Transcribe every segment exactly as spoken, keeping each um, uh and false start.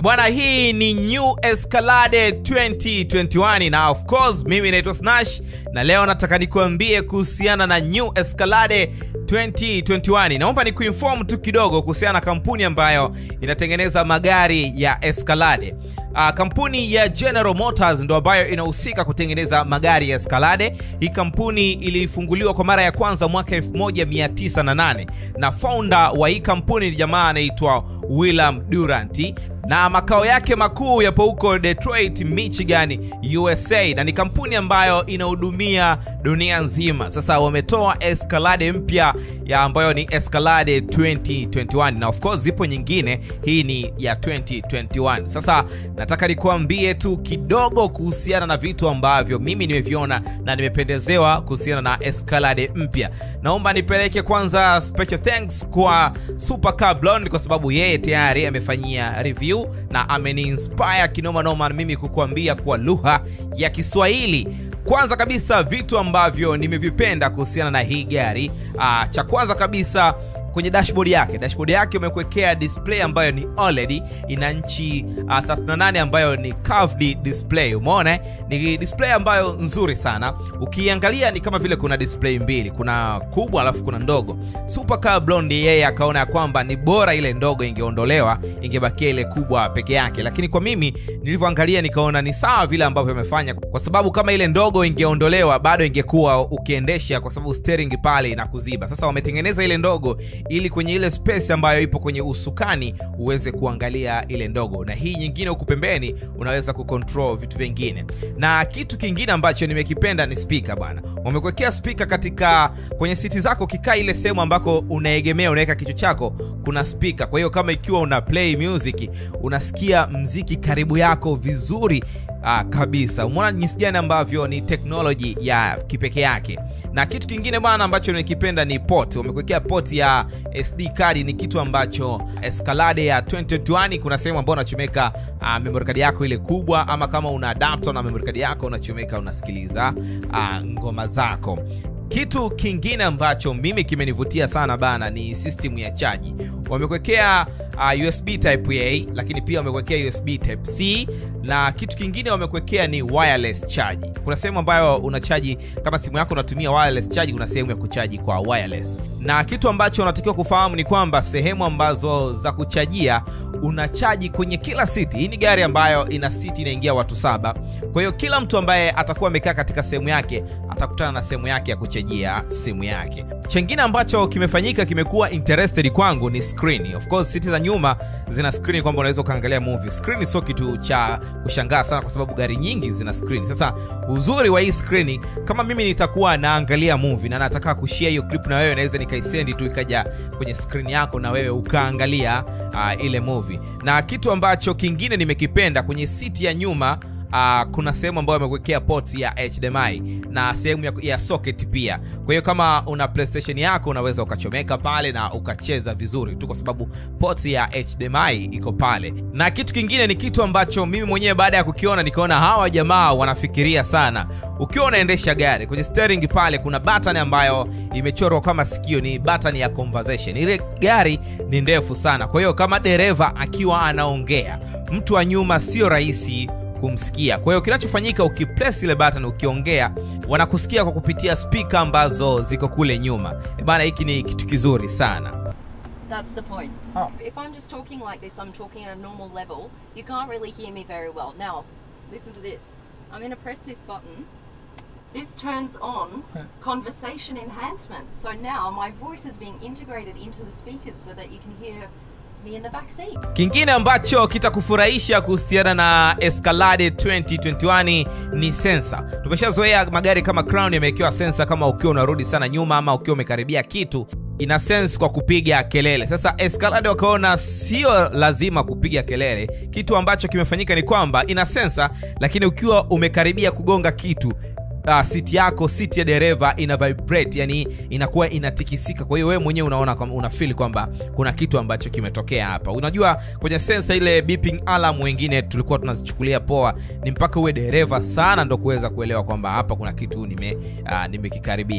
Bwana, hii ni New Escalade twenty twenty-one na of course mimi naitwa Snash na leo nataka nikuambie kuhusiana na New Escalade twenty twenty-one. Naomba nikuinform tu kidogo kuhusiana na kampuni ambayo inatengeneza magari ya Escalade. Uh, kampuni ya General Motors ndo ambayo inahusika kutengeneza magari ya Escalade. Hii kampuni ilifunguliwa kwa mara ya kwanza mwaka elfu moja mia tisa na nane na founder wa hii kampuni ni jamaa anaitwa William Durant, na makao yake makuu yapo huko Detroit, Michigan, U S A, na ni kampuni ambayo inahudumia dunia nzima. Sasa wametoa Escalade mpya ya ambayo ni Escalade twenty twenty-one na of course zipo nyingine, hii ni ya twenty twenty-one. Sasa nataka nikuambie tu kidogo kuhusiana na vitu ambavyo mimi nimeviona na nimependezewa kuhusiana na Escalade mpya. Naomba nipeleke kwanza special thanks kwa Supercar Blonde kwa sababu yeye tayari amefanyia review na ameni-inspire kinoma noma mimi kukuambia kwa lugha ya Kiswahili. Kwanza kabisa vitu ambavyo nimevipenda kuhusiana na hii gari, ah, cha kwanza kabisa kwenye dashboard yake. Dashboard yake umekuwekea display ambayo ni O L E D, ina inchi uh, thelathini na nane ambayo ni curved display. Umeona? Ni display ambayo nzuri sana. Ukiangalia ni kama vile kuna display mbili, kuna kubwa alafu kuna ndogo. Supercar Blonde yeye akaona kwamba ni bora ile ndogo ingeondolewa, ingebakia ile kubwa peke yake. Lakini kwa mimi nilivyoangalia nikaona ni sawa vile ambavyo wamefanya, kwa sababu kama ile ndogo ingeondolewa bado ingekuwa ukiendesha, kwa sababu steering pale inakuziba. Sasa wametengeneza ile ndogo ili kwenye ile space ambayo ipo kwenye usukani uweze kuangalia ile ndogo, na hii nyingine huku pembeni unaweza kucontrol vitu vingine. Na kitu kingine ambacho nimekipenda ni speaker bwana. Wamekuwekea speaker katika kwenye siti zako, kikaa ile sehemu ambako unaegemea unaweka kichwa chako, kuna speaker. Kwa hiyo kama ikiwa una play music unasikia mziki karibu yako vizuri Ah, kabisa. Umeona jinsi gani ambavyo ni technology ya kipekee yake. Na kitu kingine bwana ambacho nimekipenda ni port. Wamekuwekea port ya S D card, ni kitu ambacho Escalade ya twenty twenty-one kuna sehemu ambayo unachomeka uh, memory card yako ile kubwa, ama kama una adapter na memory card yako unachomeka unasikiliza uh, ngoma zako. Kitu kingine ambacho mimi kimenivutia sana bana ni system ya chaji. Wamekuwekea uh, U S B type A, lakini pia wamekuwekea U S B type C, na kitu kingine wamekuwekea ni wireless charge. Kuna sehemu ambayo unachaji kama simu yako unatumia wireless charge, kuna sehemu ya kuchaji kwa wireless. Na kitu ambacho unatakiwa kufahamu ni kwamba sehemu ambazo za kuchajia unachaji kwenye kila siti. Hii ni gari ambayo ina siti inaingia watu saba. Kwa hiyo kila mtu ambaye atakuwa amekaa katika sehemu yake atakutana na sehemu yake ya kuchajia simu yake. Chengine ambacho kimefanyika kimekuwa interested kwangu ni screen. Of course siti za nyuma zina screen kwamba unaweza kuangalia movie. Screen sio kitu cha kushangaa sana kwa sababu gari nyingi zina screen. Sasa uzuri wa hii screen, kama mimi nitakuwa naangalia movie na nataka kushare hiyo clip na wewe, naweza nikaisendi tu ikaja kwenye screen yako na wewe ukaangalia uh, ile movie. Na kitu ambacho kingine nimekipenda kwenye siti ya nyuma, Uh, kuna sehemu ambayo wamekuwekea port ya H D M I na sehemu ya, ya socket pia. Kwa hiyo kama una PlayStation yako unaweza ukachomeka pale na ukacheza vizuri tu kwa sababu port ya H D M I iko pale. Na kitu kingine ni kitu ambacho mimi mwenyewe baada ya kukiona nikaona hawa jamaa wanafikiria sana. Ukiwa unaendesha gari kwenye steering pale kuna button ambayo imechorwa kama sikio, ni button ya conversation. Ile gari ni ndefu sana, kwa hiyo kama dereva akiwa anaongea mtu wa nyuma sio rahisi kumsikia. Kwa hiyo kinachofanyika ukipress ile button ukiongea wanakusikia kwa kupitia speaker ambazo ziko kule nyuma. E bana, hiki ni kitu kizuri sana. That's the point. Oh. If I'm just talking like this, I'm talking at a normal level, you can't really hear me very well. Now, listen to this. I'm going to press this button. This turns on conversation enhancement. So now my voice is being integrated into the speakers so that you can hear me in the back seat. Kingine ambacho kitakufurahisha kuhusiana na Escalade twenty twenty-one ni sensor. Tumeshazoea magari kama Crown yamewekewa sensor kama ukiwa unarudi sana nyuma ama ukiwa umekaribia kitu ina sense kwa kupiga kelele. Sasa Escalade wakaona sio lazima kupiga kelele. Kitu ambacho kimefanyika ni kwamba ina sensor, lakini ukiwa umekaribia kugonga kitu Uh, siti yako, siti ya dereva ina vibrate, yani inakuwa inatikisika. Kwa hiyo wewe mwenyewe unaona kama una feel kwamba kuna kitu ambacho kimetokea hapa. Unajua kwenye sensor ile beeping alarm wengine tulikuwa tunazichukulia poa, ni mpaka uwe dereva sana ndo kuweza kuelewa kwamba hapa kuna kitu nime uh, nimekikaribia.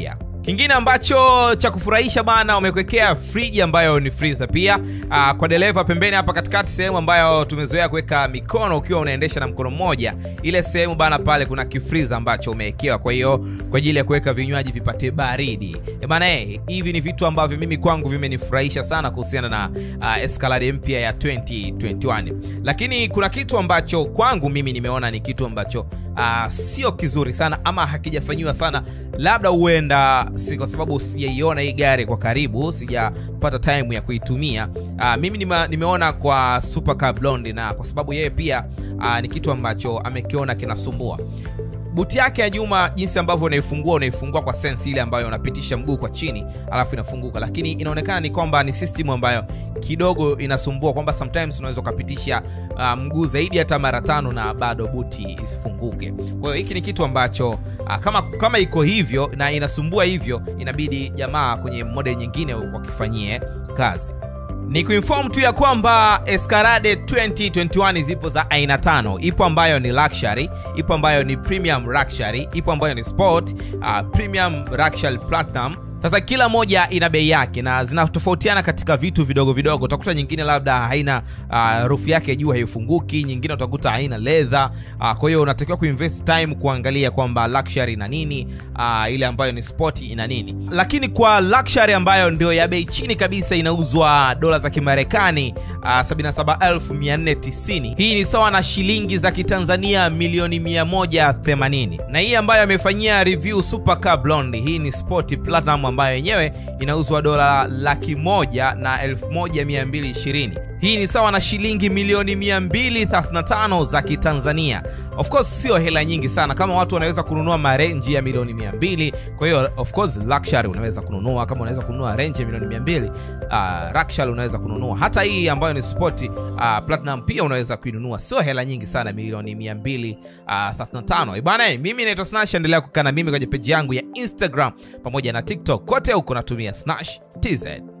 Kingine ambacho cha kufurahisha bana, umekwekea friji ambayo ni freezer pia. Uh, kwa dereva pembeni hapa katikati, sehemu ambayo tumezoea kuweka mikono ukiwa unaendesha na mkono mmoja, ile sehemu bana pale kuna kifreezer ambacho umewekewa, kwa hiyo kwa ajili ya kuweka vinywaji vipate baridi. E bana, eh, hivi ni vitu ambavyo mimi kwangu vimenifurahisha sana kuhusiana na uh, Escalade mpya ya twenty twenty-one. Lakini kuna kitu ambacho kwangu mimi nimeona ni kitu ambacho Uh, sio kizuri sana ama hakijafanywa sana, labda huenda si kwa sababu sijaiona hii gari kwa karibu, sijapata time ya kuitumia. Uh, mimi nime, nimeona kwa Supercar Blonde, na kwa sababu yeye pia uh, ni kitu ambacho amekiona kinasumbua. Buti yake ya nyuma, jinsi ambavyo unaifungua unaifungua kwa sense ile ambayo unapitisha mguu kwa chini alafu inafunguka, lakini inaonekana ni kwamba ni system ambayo kidogo inasumbua, kwamba sometimes unaweza kupitisha uh, mguu zaidi hata mara tano na bado buti isifunguke. Kwa hiyo hiki ni kitu ambacho uh, kama kama iko hivyo na inasumbua hivyo, inabidi jamaa kwenye model nyingine wakifanyie kazi. Ni kuinform tu ya kwamba Escalade twenty twenty-one zipo za aina tano. Ipo ambayo ni luxury, ipo ambayo ni premium luxury, ipo ambayo ni sport, uh, premium luxury platinum. Sasa kila moja ina bei yake na zinatofautiana katika vitu vidogo vidogo. Utakuta nyingine labda haina uh, roof yake juu haifunguki, nyingine utakuta haina leather. Uh, kwa hiyo unatakiwa kuinvest time kuangalia kwamba luxury ina nini, uh, ile ambayo ni sport ina nini. Lakini kwa luxury ambayo ndio ya bei chini kabisa inauzwa dola za Kimarekani uh, sabini na saba elfu mia nne tisini. Hii ni sawa na shilingi za Kitanzania milioni mia moja themanini. Na hii ambayo amefanyia review Supercar Blonde, hii ni sport platinum ambayo yenyewe inauzwa dola laki moja na elfu moja mia mbili ishirini. Hii ni sawa na shilingi milioni mia mbili thelathini na tano za Kitanzania. Of course sio hela nyingi sana, kama watu wanaweza kununua marenji ya milioni mia mbili. Kwa hiyo of course luxury unaweza kununua, kama unaweza kununua range ya milioni mia mbili, uh, luxury unaweza kununua. Hata hii ambayo ni sport uh, platinum pia unaweza kuinunua. Sio hela nyingi sana, milioni mia mbili thelathini na tano. Bwana, mimi naitwa Snash, endelea kukaa na mimi kwenye page yangu ya Instagram pamoja na TikTok. Kote huko natumia Snash T Z.